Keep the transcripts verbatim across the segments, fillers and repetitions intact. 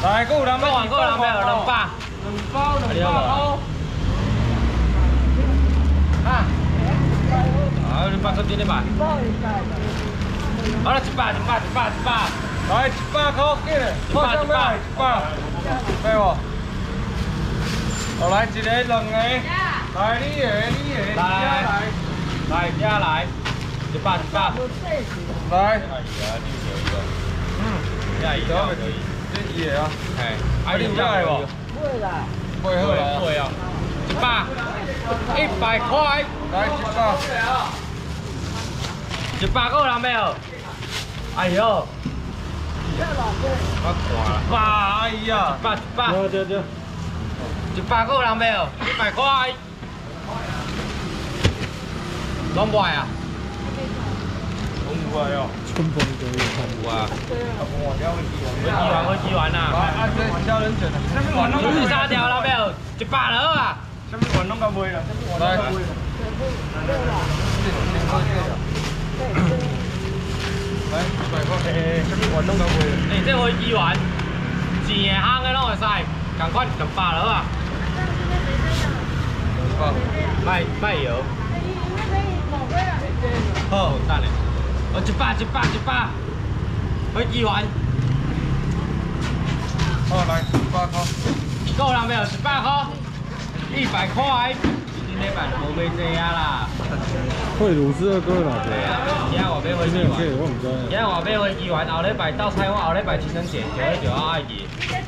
来，够有人要， 够有人要两百， 两包两百块。啊，啊，两百块几哩吧？好了，一百，一百，一百，一百，来一百块紧嘞，一百，一百，一百，对不？好，来一个两个，来你个你个，来来来，加来，一百一百，来。嗯，加一个可以。这伊个啊，哎，啊你有来无？会啦，会好啦，会啊，一百，一百块，来一百，一百个人没有？哎呦，我看了，八，哎呀，一百一百，对对对，一百个人没有？一百块，拢不啊？拢不哦。春风得意看有啊。会几元？会几元呐？啊，这少人钱啊。四三条了没有？一百了啊。什么元拢甲卖啦？来。来，一百块。诶，什么元拢甲卖？诶，这会几元？钱的行的拢会使，共款两百了啊。卖卖油。好，等下。哦，一百一百一百，会几元？好，来一百块。够人没有？一百块，一百块。今天买就无买这啊啦。 会卤是二哥啦。 对啊，今天我买会几元？ 我唔知。 今天我买会几元？后礼拜到菜，我后礼拜情人节就去就爱去。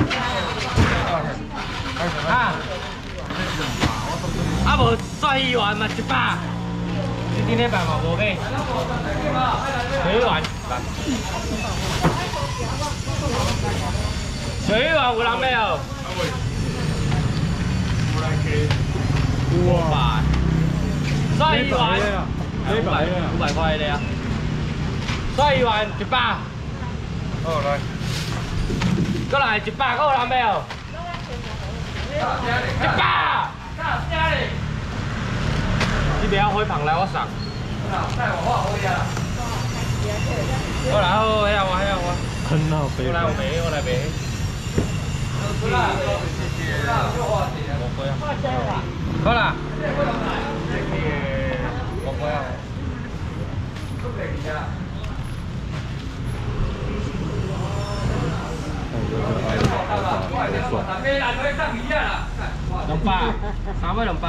啊！啊无算一元嘛，一百。今天买嘛无买。水丸，水丸有人没有？哇！算一丸，五百五百块的呀。算一丸一百。好来。过来一百，有人没有？一百。你不要回旁来，我送。带我画好呀。好啦，好，遐我遐我。 很好背。 我来我背，我来背。好啦，好啦。我不要。两百，三百两百。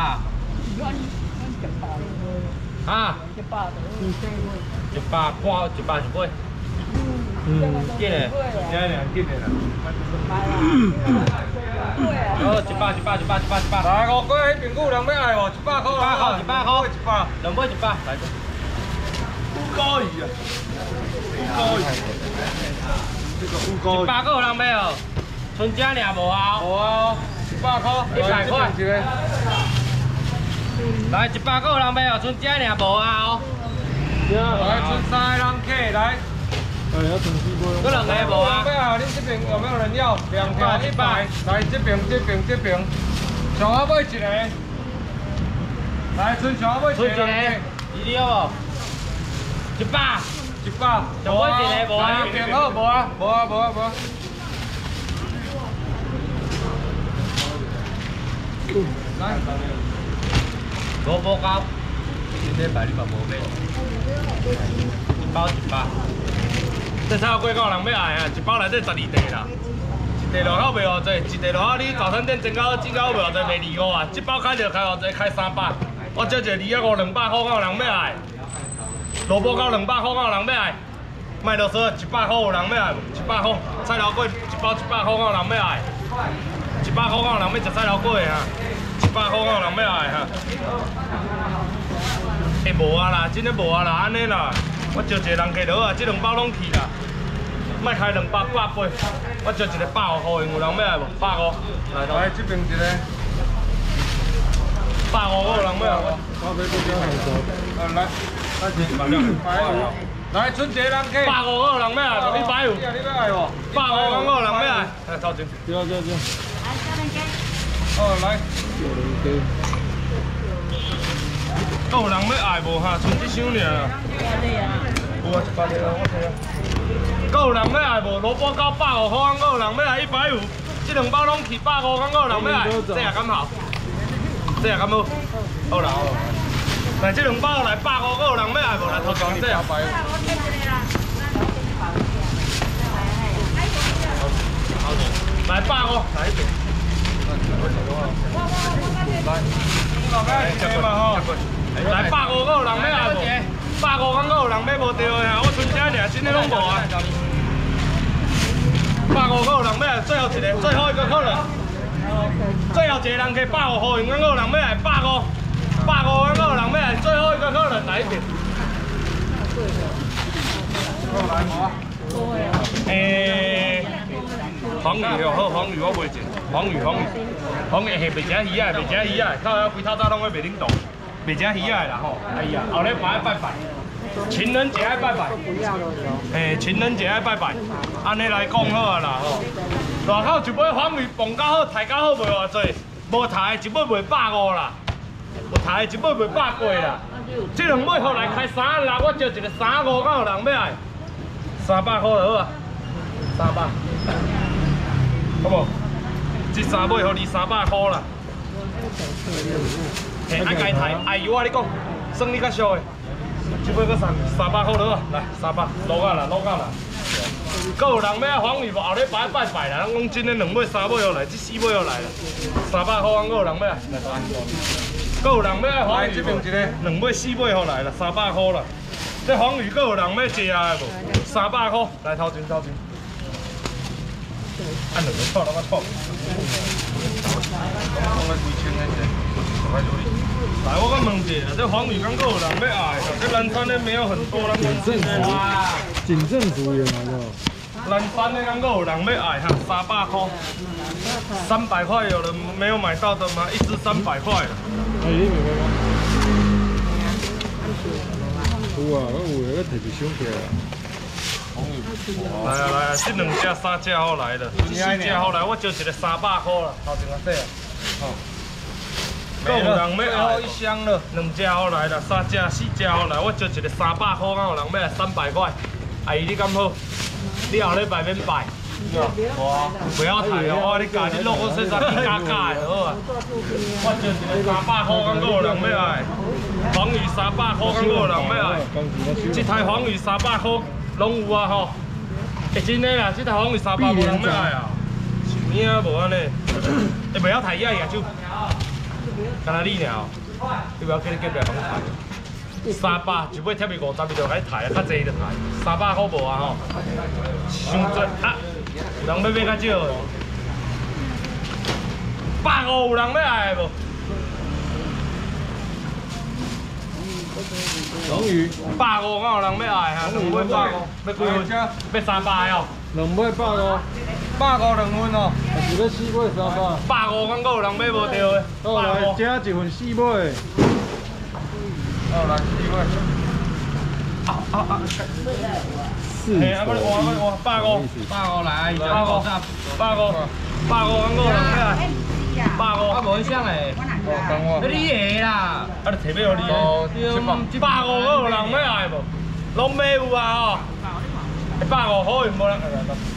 啊！一百半，一百一杯。嗯，紧嘞，紧嘞，紧嘞啦。好，一百，一百，一百，一百，一百。来，五个迄朋友人要爱无？一百块，一百块，一百块，一百，两杯一百，来个。乌高鱼啊！乌高鱼。这个乌高。一百个有人要哦？春节尔无啊？无啊，一百块，一百块。来一百个人要哦，剩这尔无啊哦。来，剩三个人客来。哎，要剩四杯。这两个无啊？要啊，恁这边有没有人要？两条一百。来这边，这边，这边。上下买一个。来，剩上下买一个。剩一个。你要无？一百。一百。上买一个无啊？订好无啊？无啊，无啊，无啊。来。五包糕，今天摆你嘛无买，一包一百。这菜龟有人要爱啊，一包内底十二块啦，一块落口卖偌济，一块落口你早餐店蒸到煮到卖偌济，卖二五啊，一包开就开偌济，开三百。我借一个二一五两百块，有人要爱。萝卜糕两百块，有人要爱。卖落说一百块有人要爱，一百块。菜头粿一包一百块，有人要爱。一百块有人要食菜头粿啊。一百块有人要爱哈，会无啊啦，真诶无啊啦，安尼啦，我招一个人客落啊，这两包拢去啦，莫开两百八八，我招一个百五块，有人要爱无？百五，来来这边一个，百五有人要爱无？ 咖啡不加很少。 啊来，来一百六，百五，来剩一个人客，百五有人要爱无？一百五，你要爱无？百五有人要爱，来抽钱， 对对对。 来，小人鸡。 哦来。 有人给。 有人要爱无哈？剩一箱尔。有啊，一百个，我睇下。 搁有人要来无？萝卜糕百五块，搁有人要来一百五，这两包拢去百五，搁有人要来，这也敢好？这也敢好？好啦好啦。来这两包来百五，搁有人要来无？来头前这。来百五，来一边。来，接嘛吼。来百五，搁有人要来无？百五，敢搁有人要无对的啊？我剩这尔，真的拢无啊。百五，搁有人要来，最后一个，最后一个客人。最后一个人给百五块，敢搁有人要来百五，百五，敢搁有人要来，最后一个客人来一边。诶。黄鱼哦，好黄鱼我袂食，黄鱼黄鱼，黄鱼是袂食鱼啊，袂食鱼啊，靠遐规透早拢会袂冷冻，袂食鱼啊啦吼。哎呀，后礼拜爱拜拜，情人节爱拜拜，诶，情人节爱拜拜，安尼来讲好啊啦吼。外口一尾黄鱼磅较好，抬较好卖偌济，无抬一尾卖百五啦，有抬一尾卖百几啦。这两尾后来开三啦，我招一个三五，敢有人要来？三百块就好啊，三百。好无？这三尾互你三百块啦。嘿，爱家抬，哎呦我你讲，算你较俗的，这尾搁三三百块落啊，来三百，落啊啦，落啊啦。搁有人要爱黄鱼无？后礼拜拜拜啦，咱讲真的两尾三尾又来，这四尾又来了，三百块，搁有人要来，来三。搁有人要爱黄鱼，这边一个，两尾四尾又来了，三百块啦。这黄鱼搁有人要食的无？三百块，来头前头前。按两个错，两个错。来，我讲问一下，这黄鱼刚够有人要爱，这南山的没有很多，咱讲真的。 警政组也来了。 南山的刚够有人要爱哈，三百块，三百块有人没有买到的吗？一只三百块。 哎，你明白吗？有啊，我有个摕一箱起来。 来啊来啊，这两只三只好来了，四只好来，我招一个三百块啦，头前个说啊。哦。够有人要爱一箱了，两只好来了，三只四只好来，我招一个三百块，敢有人要来三百块？阿姨你敢好？你后礼拜免拜。哇！不要抬哦，我你家你落我身上你加加的好啊。我招一个三百块，敢有人要爱？黄鱼三百块，敢有人要爱？这台黄鱼三百块。拢有啊吼，会真诶啦，这台黄鱼三百无人要爱啊，是咩啊无安尼？会袂晓抬野野手，干那你尔，你不要叫你叫来帮抬。三百一尾贴伊五十，伊就该抬啊，较济就抬。三百块无啊吼，伤济啊，有人要买较少。百五有人要爱无？ 黄鱼， 百五敢有人要爱哈？两尾百五，要几份？要三百哦。 两尾百五， 百五两份哦。 还是要四尾三百？ 百五敢有人买无着的？ 好来，加一份四尾。 好来四尾。啊啊啊！ 四。 嘿，啊，我我我百五，百五来，百五，百五，百五敢有人要爱？百五。啊，无像嘞。等我。你个啦。啊，你摕要互你的。百五敢有人要爱无？拢买有啊吼。百五好，无人。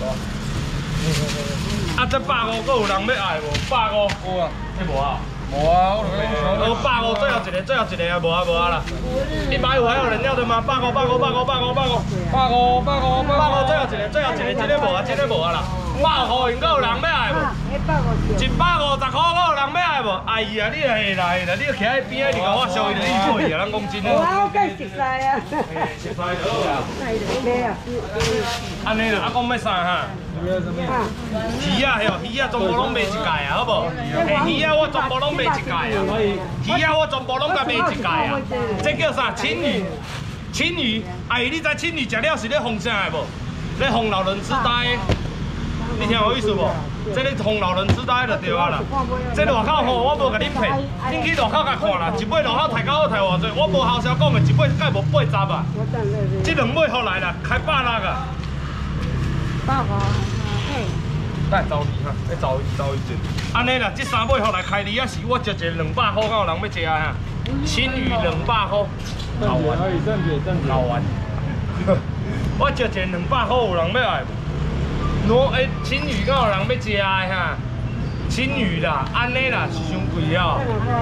啊，这百五阁有人要爱无？百五。有啊。你无啊？无啊，我我百五最后一个，最后一个啊，无啊无啊啦。一百五还有人要的吗？百五百五百五百五百五百五百五百五最后一个，最后一个，这个无啊，这个无啊啦。百五块，阁有人要爱无？一百五十块，阁有人要爱无？哎呀，你係啦係啦，你徛喺邊啊？你甲我收伊就一倍啊，咱講真啊。 我梗熟晒啊。 熟晒就好啦。 咩啊？ 安尼啦，啊講要啥哈？魚啊，係哦，魚啊，全部攏賣一界啊，好無？係魚啊，我全部攏賣一界啊。魚啊，我全部攏甲賣一界啊。這叫啥？青魚。青魚，哎，你知青魚食了是咧防啥的無？咧防老人痴呆。你听我意思无？这咧防老人痴呆就对啊啦。这外口吼，我无甲恁骗，恁去外口甲看啦，一尾外口抬到好抬偌济，我无后销讲的，一尾介无八十啊。这两尾好来啦，开百六啊。 百五，嘿。 来走你哈，来走走一阵。安尼啦，这三尾好来开二啊时，我招一个两百块，敢有人要食啊哈？青鱼两百块。 老丸，站姐站姐， 老丸。 我招一个两百块，有人要来无？罗诶，青鱼敢有人要食的哈？青鱼啦，安尼啦是伤贵哦。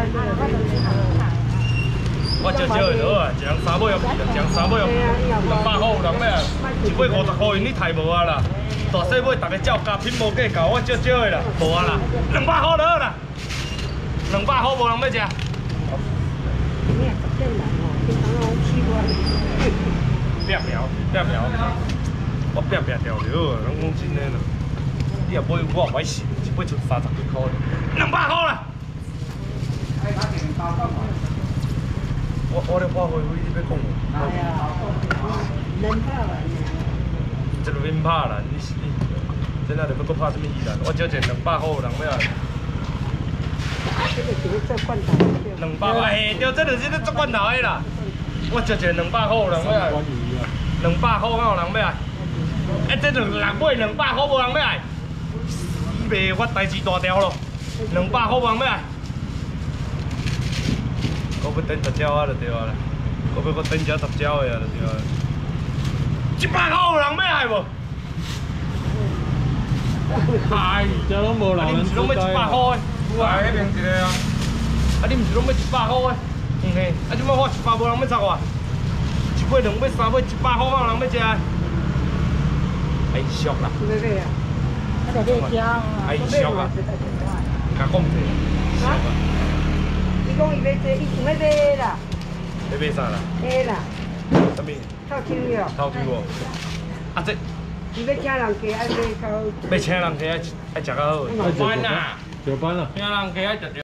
我招招的好啊，一人三尾哦，一人三尾哦，两百块有人要来，一尾五十块，因你太无啊啦。大细尾大家照价品无计较，我招招的啦，无啊啦，两百块就好啦，两百块无人要食。 你也十点人哦，平常拢起过。 拼苗，拼苗，我拼拼条就好啊，咱讲真诶啦。你若买我买信，一尾出三十几块，两百块啦。我我咧花花花，你要讲无？ 哎呀，能拍完呢。 这就免拍啦，你是你，真正就要搁拍什么鱼啦？我招一两百块有人要来。 这个就是做罐头。 两百块，嘿，对，这就是咧做罐头的啦。我招一个两百块有人要来。两百块敢有人要来？哎，这就六尾两百块无人要来。死袂，我代志大条咯。两百块无人要来。我要等十条啊，就对啊啦。我要搁等只十条的啊，就对啊。一百块有人要来无？嗨， 这拢无啊， 人能你毋是拢要一百块的？有啊，迄边一个啊。啊，你毋是拢要一百块的？嗯嘿，啊，即摆我一百无人要插我。一尾、两尾、三尾，一百块有人要食？哎，俗啦。 对不对啊？他在这家。 哎，俗啊。甲讲者。俗啊。 伊讲伊要这，伊想要买啦。 要买啥啦？ 买啦。 啥物？ 套抽哟。 头抽哦。啊这。 伊要请人家爱买到。 要请人家爱爱食较好。 班啦，有班啦。 请人家爱食着。